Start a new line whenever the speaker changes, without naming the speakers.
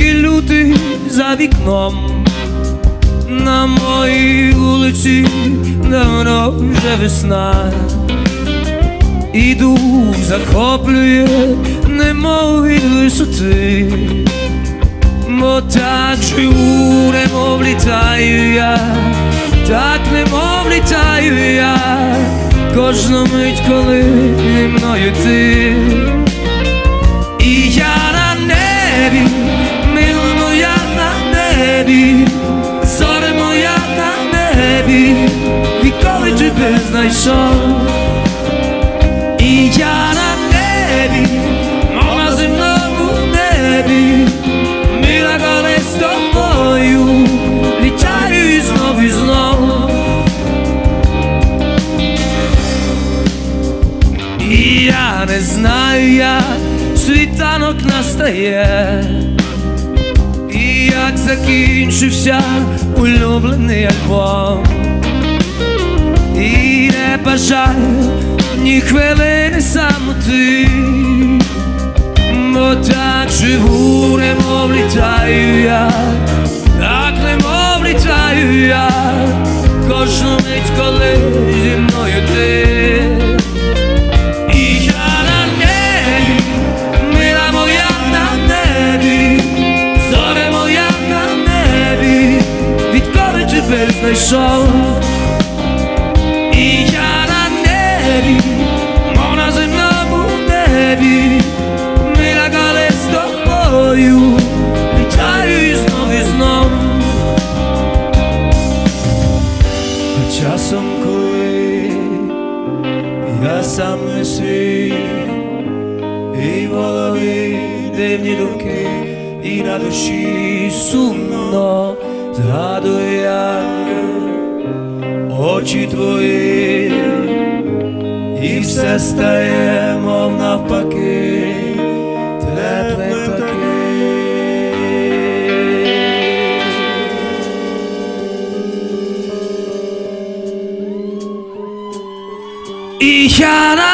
і лютий за вікном. На моїй вулиці давно вже весна. Іду, захоплює, немов від висоти, бо так живу, немов літаю я, так немов літаю я, кожну мить, коли зі мною ти. І я на небі, мила моя на небі, зоре моя на небі, відколи тебе знайшов. І я на небі, мов на земному небі, мила, коли з тобою літаю і знов і знов. І я не знаю, як світанок настає, і як закінчився улюблений альбом. І не бажаю ні хвилини самоти, бо так живу, немов літаю я, так немов літаю я, кожну мить, коли зі мною ти. І я на небі, мила моя на небі, зоре моя на небі, відколи тебе знайшов. І я на небі, мов на земному небі, мила, коли з тобою літаю і знов і знов. А часом, коли я сам не свій, і в голові дивні думки, і на душі сумно, згадую я очі твої, і все стає, мов навпаки, теплим таким. І я